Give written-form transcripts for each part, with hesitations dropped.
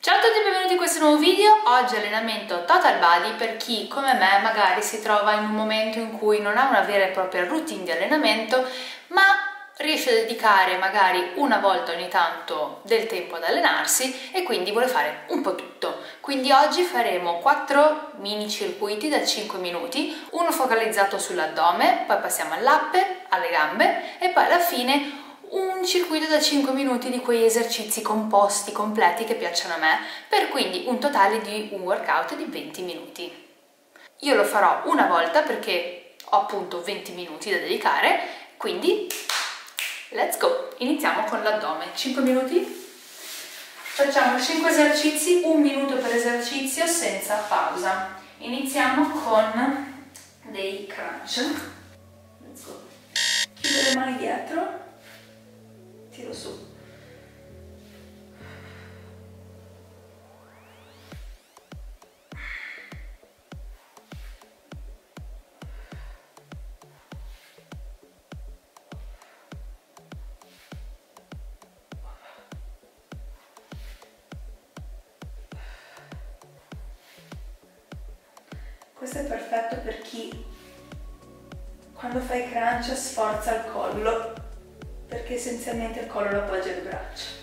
Ciao a tutti e benvenuti in questo nuovo video. Oggi allenamento Total Body per chi come me magari si trova in un momento in cui non ha una vera e propria routine di allenamento, ma riesce a dedicare magari una volta ogni tanto del tempo ad allenarsi e quindi vuole fare un po' tutto. Quindi oggi faremo 4 mini circuiti da 5 minuti, uno focalizzato sull'addome, poi passiamo all'upper, alle gambe e poi alla fine un circuito da 5 minuti di quei esercizi composti, completi che piacciono a me, per quindi un totale di un workout di 20 minuti. Io lo farò una volta perché ho appunto 20 minuti da dedicare, quindi let's go! Iniziamo con l'addome. 5 minuti? Facciamo 5 esercizi, 1 minuto per esercizio senza pausa. Iniziamo con dei crunch. Let's go! Chiudo le mani dietro. Tiro su. Questo è perfetto per chi quando fai crunch sforza il collo, perché essenzialmente il collo lo appoggia alle braccia.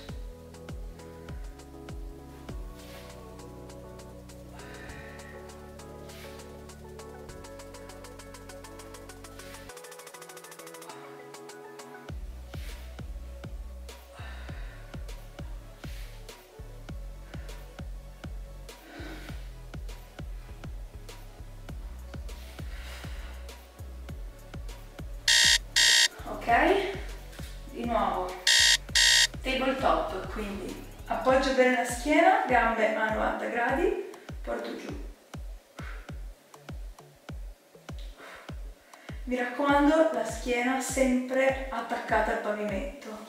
Ok? Di nuovo, tabletop, quindi appoggio bene la schiena, gambe a 90 gradi, porto giù. Mi raccomando, la schiena sempre attaccata al pavimento.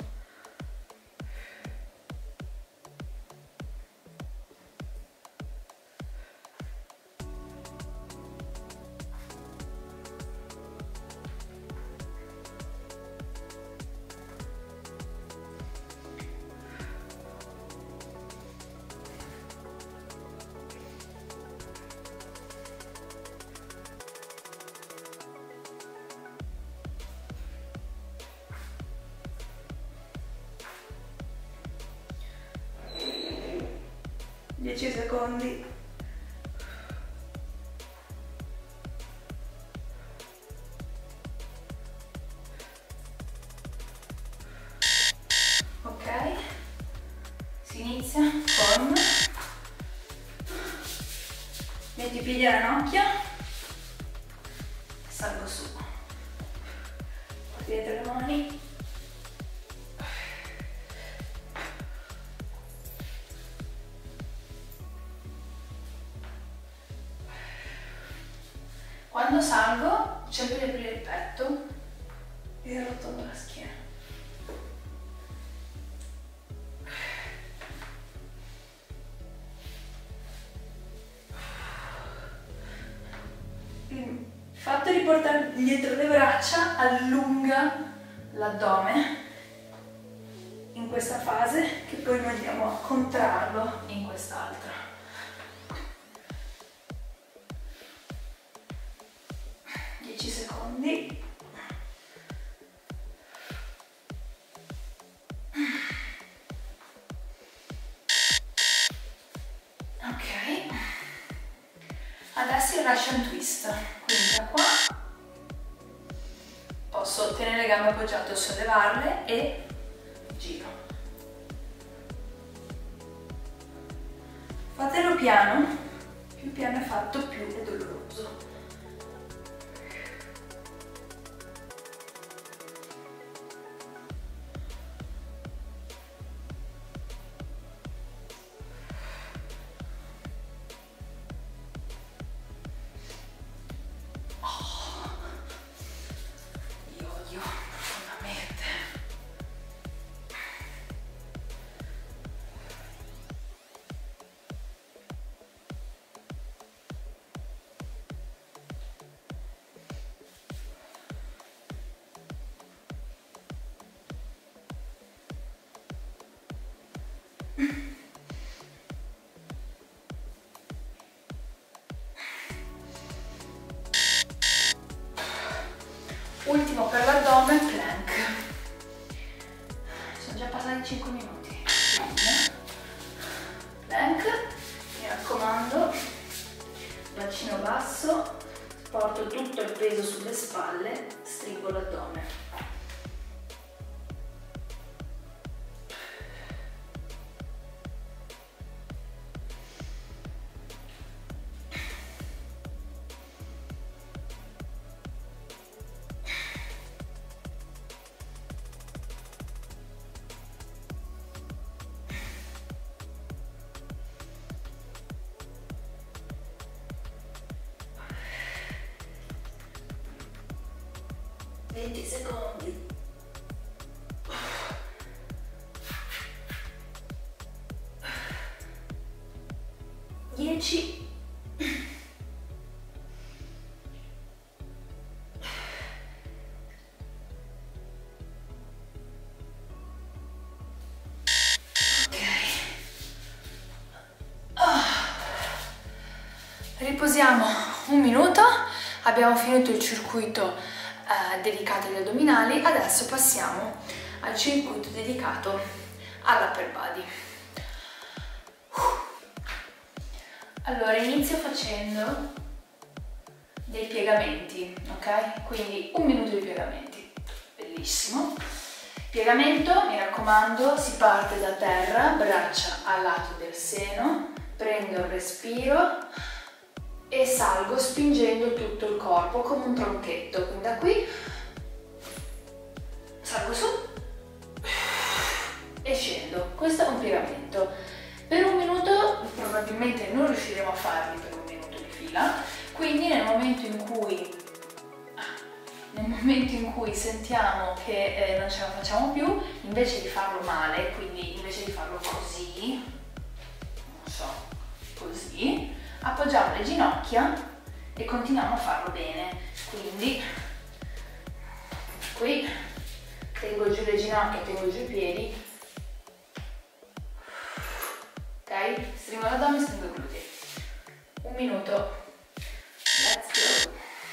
Dieci secondi. Ok, si inizia con metti i piedi alla ranocchia, salgo su, dietro le mani. Quando salgo cerco di aprire il petto e arrotondo la schiena. Il fatto di portare dietro le braccia allunga l'addome in questa fase, che poi noi andiamo a contrarlo in quest'altra. 10 secondi. Ok, adesso il Russian twist, quindi da qua posso tenere le gambe appoggiate o sollevarle e giro. Fatelo piano, più piano è fatto più è doloroso. L'ultimo per l'addome, plank. Sono già passati 5 minuti. Plank, mi raccomando, bacino basso, porto tutto il peso sulle spalle, stringo l'addome. Secondi. 10. Riposiamo un minuto, abbiamo finito il circuito dedicato agli addominali, adesso passiamo al circuito dedicato all'upper body. Allora, inizio facendo dei piegamenti, ok? Quindi un minuto di piegamenti, bellissimo. Piegamento, mi raccomando, si parte da terra, braccia al lato del seno, prendo il respiro e salgo spingendo tutto il corpo come un tronchetto, quindi da qui salgo su e scendo. Questo è un piegamento. Per un minuto probabilmente non riusciremo a farli per un minuto di fila, quindi nel momento in cui sentiamo che non ce la facciamo più, invece di farlo male, quindi invece di farlo così, non so, così, appoggiamo le ginocchia e continuiamo a farlo bene. Quindi qui tengo giù le ginocchia, tengo giù i piedi, ok? Stringo l'addome, stringo i glutei. Un minuto. Let's go.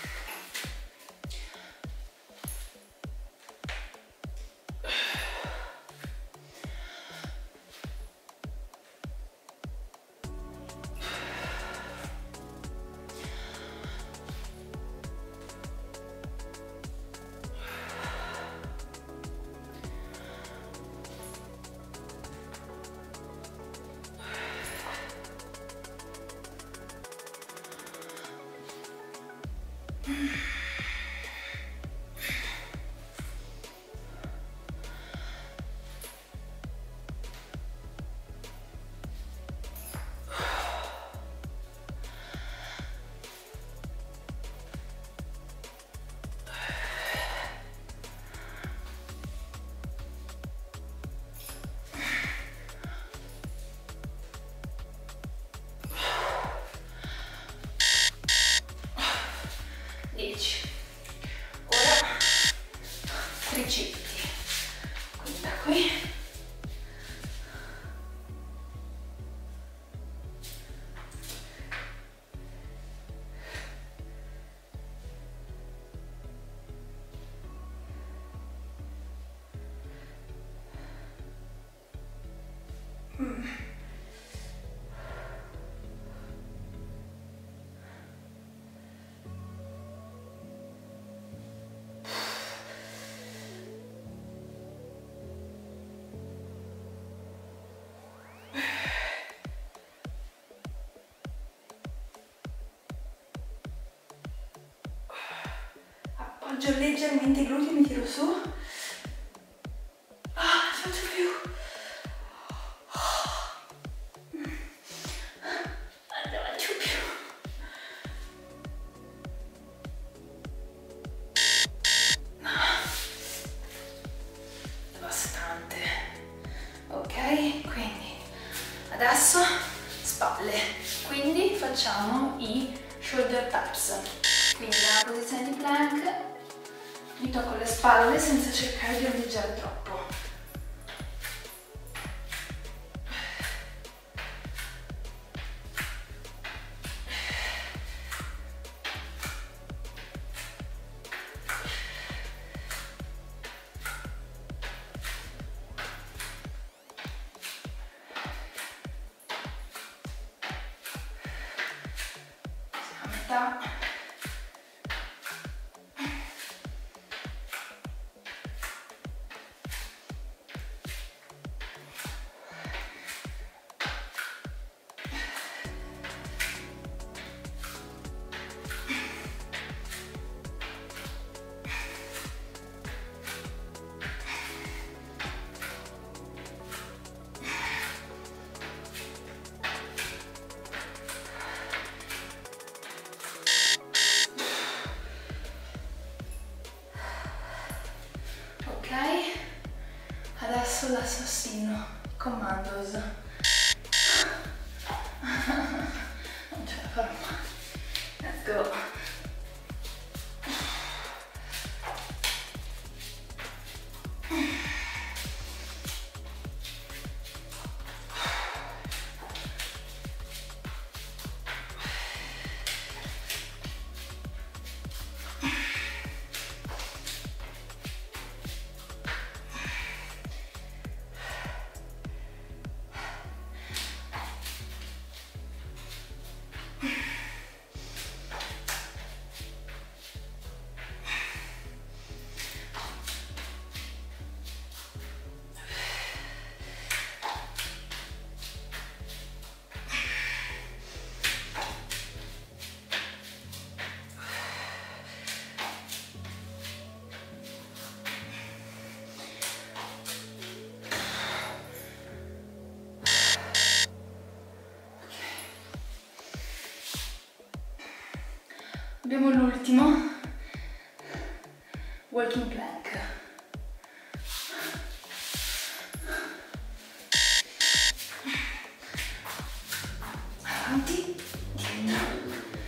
Ora tricipiti, quindi da qui appoggio leggermente i glutei, mi tiro su. Non faccio più. Non faccio più. Devastante. Ok, quindi adesso spalle. Quindi facciamo i shoulder taps. Quindi nella posizione di plank mi tocco le spalle senza cercare di ondeggiare troppo. sta. Ok, adesso l'assassino, commandos. Non ce la farò mai. Let's go. Abbiamo l'ultimo, walking plank. Avanti, dietro.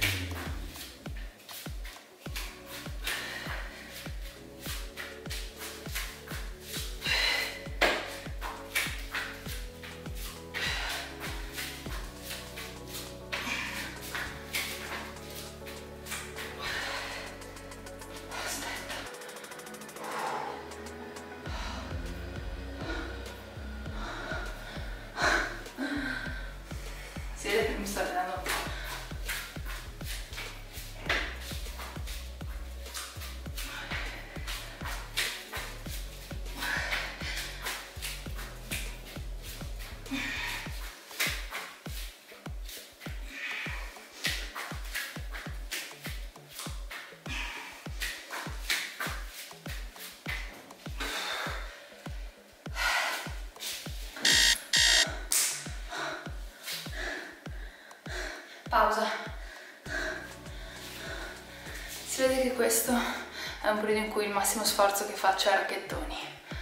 Si vede che mi sto allenando un po'. Pausa. Si vede che questo è un periodo in cui il massimo sforzo che faccio è racchettoni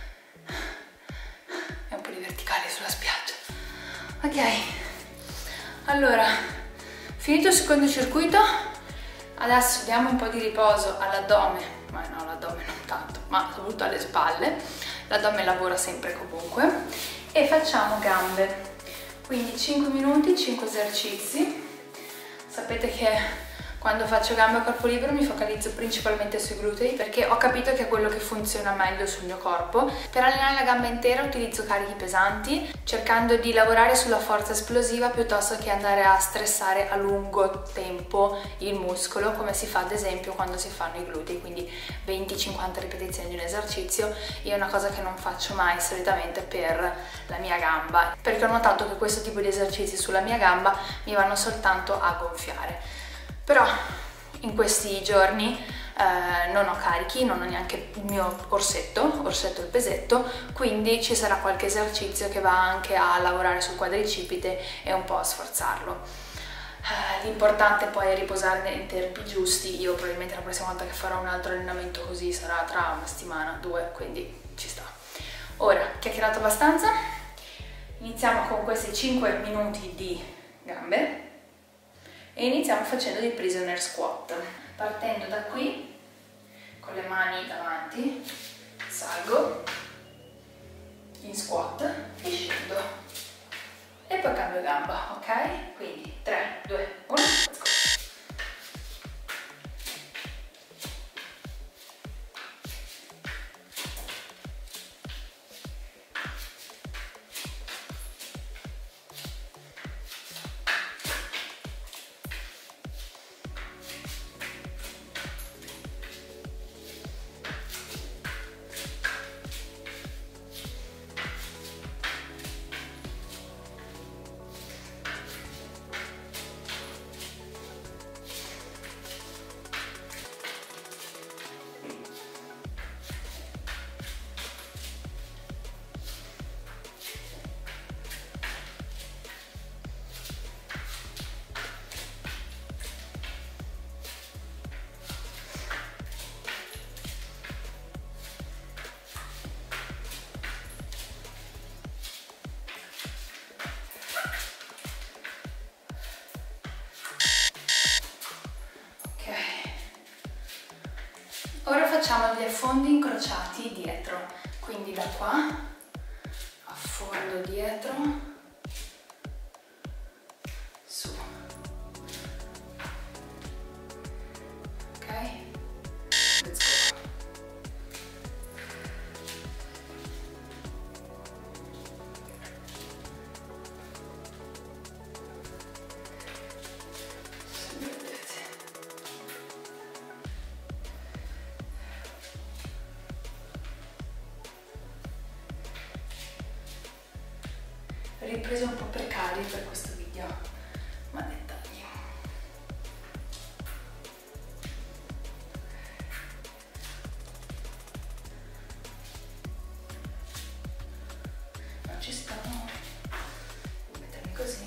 e un po' di verticali sulla spiaggia. Ok, allora, finito il secondo circuito, adesso diamo un po' di riposo all'addome, ma no, l'addome non tanto, ma soprattutto alle spalle. L'addome lavora sempre e comunque, e facciamo gambe, quindi 5 minuti, 5 esercizi. Sapete che quando faccio gambe a corpo libero mi focalizzo principalmente sui glutei, perché ho capito che è quello che funziona meglio sul mio corpo. Per allenare la gamba intera utilizzo carichi pesanti, cercando di lavorare sulla forza esplosiva piuttosto che andare a stressare a lungo tempo il muscolo, come si fa ad esempio quando si fanno i glutei, quindi 20-50 ripetizioni di un esercizio. Io è una cosa che non faccio mai solitamente per la mia gamba, perché ho notato che questo tipo di esercizi sulla mia gamba mi vanno soltanto a gonfiare. Però in questi giorni non ho carichi, non ho neanche il mio orsetto il pesetto, quindi ci sarà qualche esercizio che va anche a lavorare sul quadricipite e un po' a sforzarlo. L'importante poi è riposare nei tempi giusti. Io probabilmente la prossima volta che farò un altro allenamento così sarà tra una settimana, 2, quindi ci sta. Ora, chiacchierato abbastanza, iniziamo con questi 5 minuti di gambe. E iniziamo facendo dei prisoner squat, partendo da qui con le mani davanti, salgo in squat e scendo e poi cambio gamba, ok? Quindi 3, 2, 1, let's go! facciamo gli affondi incrociati dietro, quindi da qua affondo dietro, su, ok, let's go. Riprese un po' precari per questo video, ma dettagli. Non ci sto, devo mettermi così.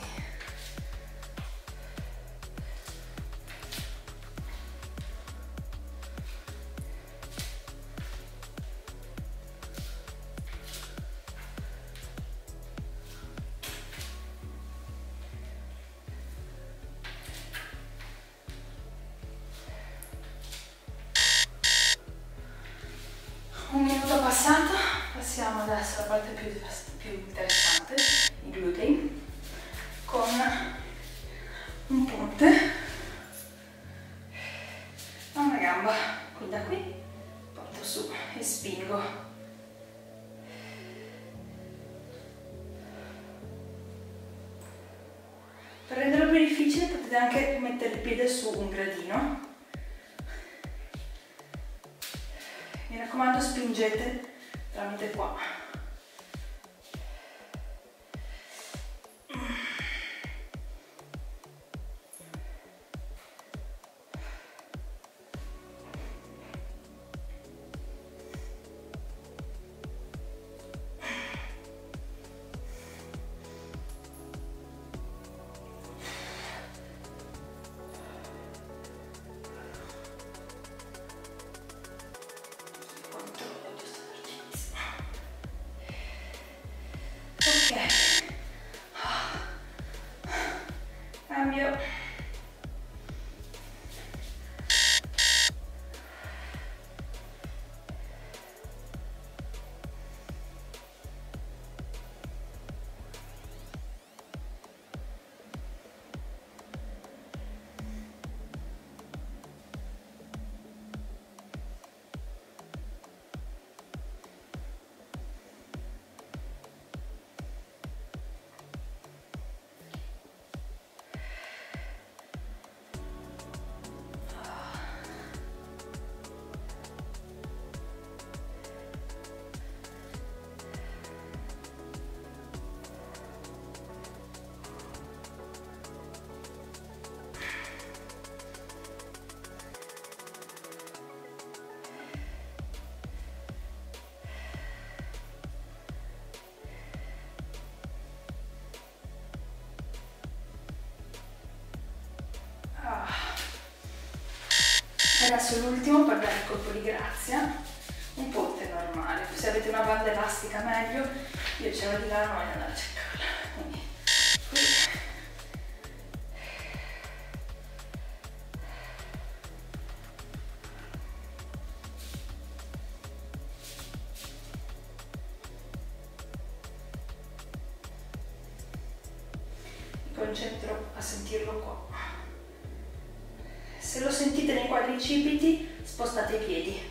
Un minuto passato, passiamo adesso alla parte più interessante, i glutei, con un ponte a una gamba, quindi da qui porto su e spingo. Per renderlo più difficile potete anche mettere il piede su un gradino. Mi raccomando, spingete tramite qua. Cambio. Adesso l'ultimo per dare il colpo di grazia, un ponte normale, se avete una banda elastica meglio, io ce l'ho di là, non voglio andare a cercarla, quindi qui. Mi concentro a sentirlo qua. Se lo sentite nei quadricipiti, spostate i piedi.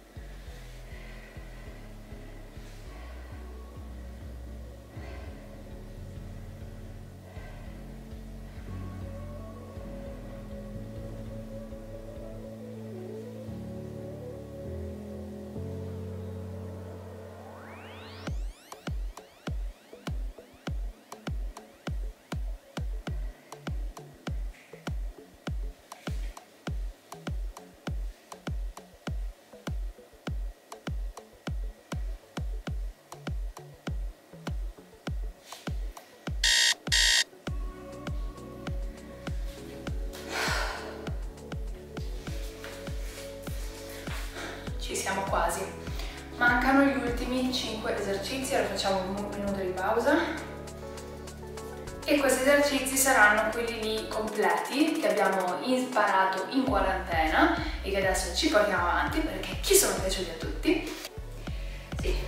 Ci siamo quasi. Mancano gli ultimi 5 esercizi, ora facciamo un minuto di pausa E questi esercizi saranno quelli lì completi che abbiamo imparato in quarantena e che adesso ci portiamo avanti perché ci sono piaciuti a tutti. Sì.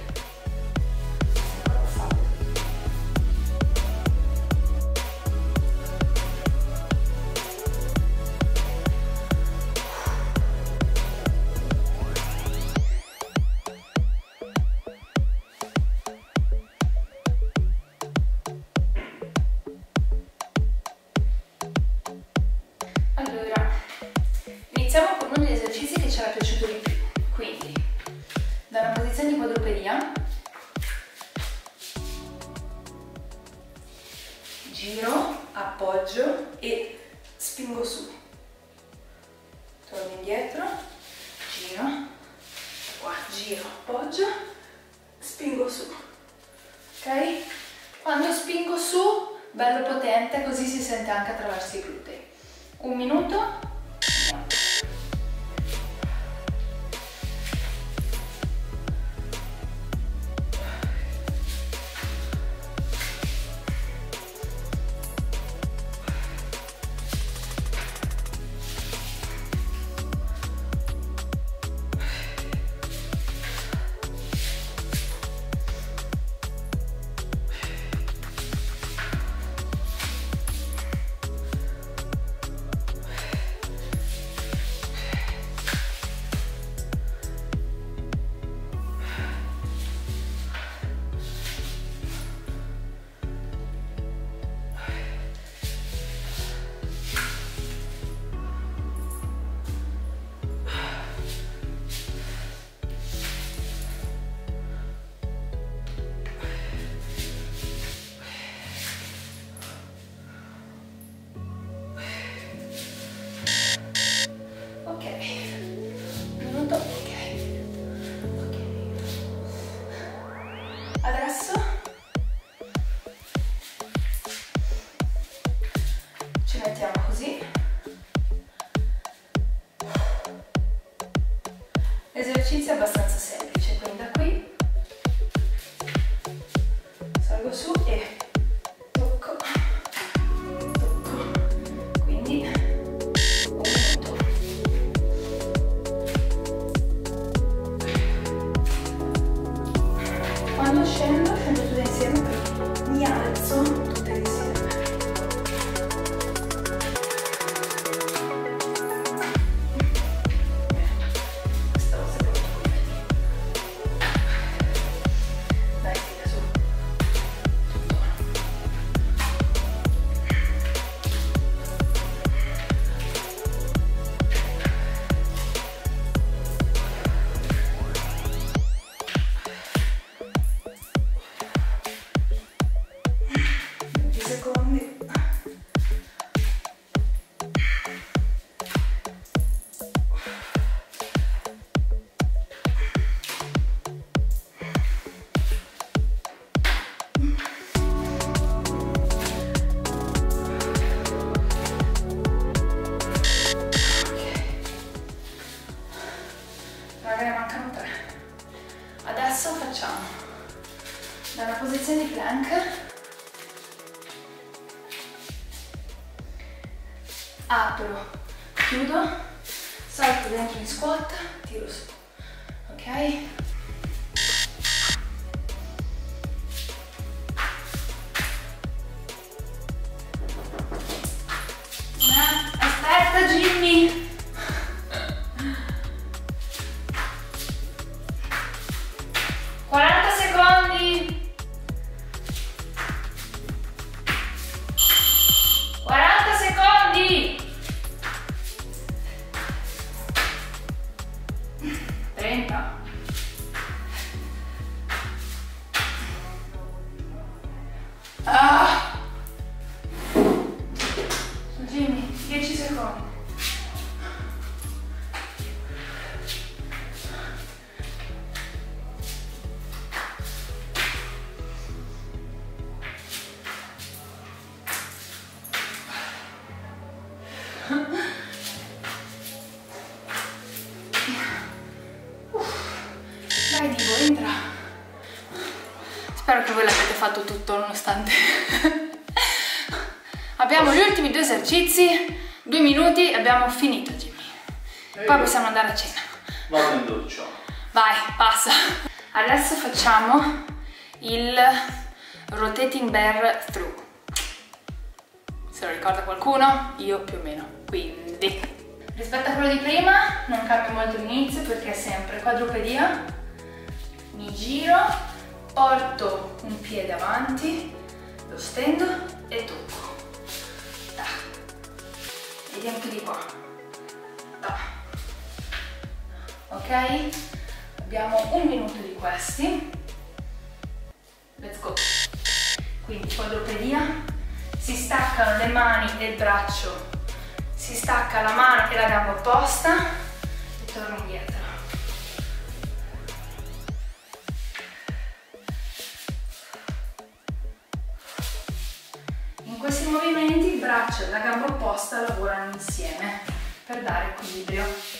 Allora, iniziamo con uno degli esercizi che ci era piaciuto di più, quindi da una posizione di quadrupedia, giro, appoggio e spingo su, torno indietro, giro, qua, giro, appoggio, spingo su, ok? Quando spingo su, bello potente, così si sente anche attraverso i glutei. 1 minuto, andiamo. Adesso ci mettiamo così. L'esercizio è abbastanza semplice, quindi da qui salgo su e tocco, quindi 1 minuto. Quando scendo tutte insieme, perché mi alzo tutte insieme. Questa volta devo togliere. Dai, tira su. Tutto. Secondi. Magari mancano 3. Adesso facciamo da una posizione di plank, apro, chiudo, salto dentro in squat, tiro su, ok? Aspetta Jimmy! Ah! Jimmy, 10 secondi. Dai Divo, entra. Spero che voi l'abbiate fatto tutto nonostante Abbiamo gli ultimi 2 esercizi, 2 minuti e abbiamo finito, Jimmy. Poi possiamo andare a cena. Vado in doccia. Vai, passa. Adesso facciamo il rotating bear through. Se lo ricorda qualcuno? Io più o meno. Quindi, rispetto a quello di prima, non cambia molto l'inizio perché è sempre quadrupedia. Mi giro, porto un piede avanti, lo stendo e tocco. Da. Vedi anche di qua. Da. Ok? Abbiamo 1 minuto di questi. Let's go. Quindi quadrupedia. Si staccano le mani e il braccio, si stacca la mano e la gamba opposta e torno indietro. In questi movimenti il braccio e la gamba opposta lavorano insieme per dare equilibrio.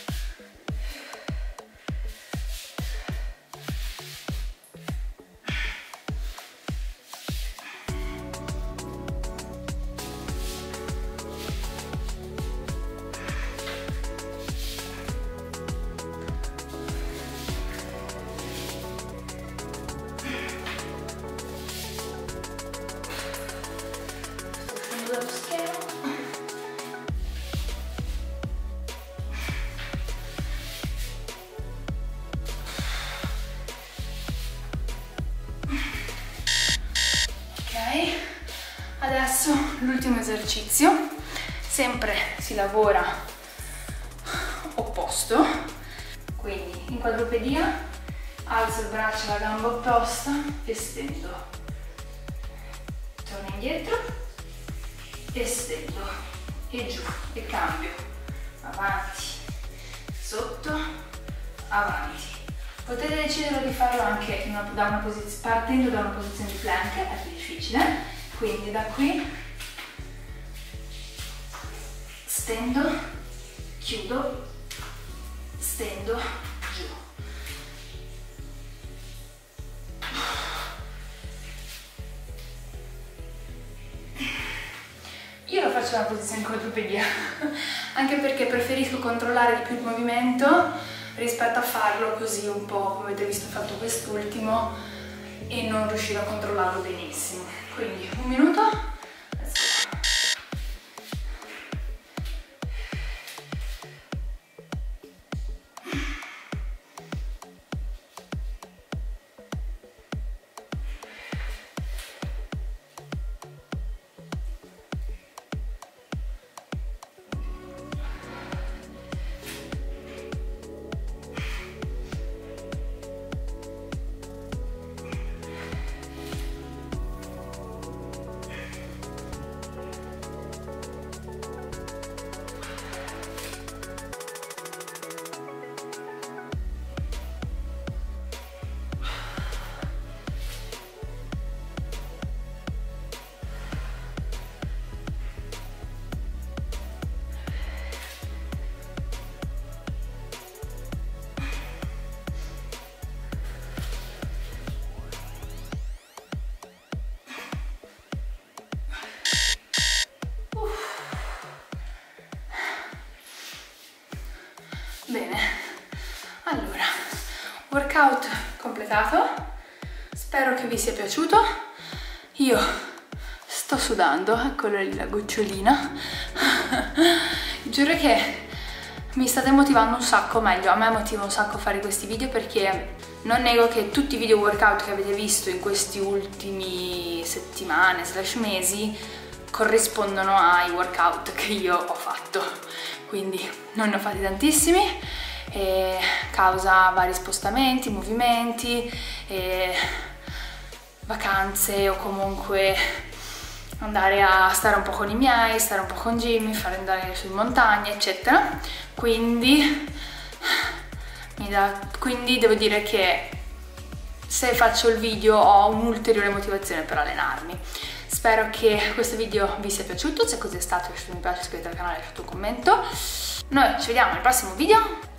Dallo schermo. Ok, adesso l'ultimo esercizio, sempre si lavora opposto, quindi in quadrupedia alzo il braccio e la gamba opposta e stendo, torno indietro, estendo e giù e cambio, avanti, sotto, avanti. Potete decidere di farlo anche partendo da una posizione di plank, è più difficile, quindi da qui stendo, chiudo, stendo, giù. Io lo faccio nella posizione quadrupedia, anche perché preferisco controllare di più il movimento rispetto a farlo così un po' come avete visto ho fatto quest'ultimo e non riuscire a controllarlo benissimo. Quindi 1 minuto. Bene, allora, workout completato, spero che vi sia piaciuto. Io sto sudando, eccola lì la gocciolina. Giuro che mi state motivando un sacco, meglio, a me motiva un sacco fare questi video perché non nego che tutti i video workout che avete visto in questi ultimi settimane / mesi corrispondono ai workout che io ho fatto, quindi non ne ho fatti tantissimi e causa vari spostamenti, movimenti, vacanze o comunque andare a stare un po' con i miei, stare un po' con Jimmy, fare andare su in montagna eccetera, quindi devo dire che se faccio il video ho un'ulteriore motivazione per allenarmi. Spero che questo video vi sia piaciuto, se così è stato lasciate un mi piace, iscrivetevi al canale, lasciate un commento. Noi ci vediamo nel prossimo video.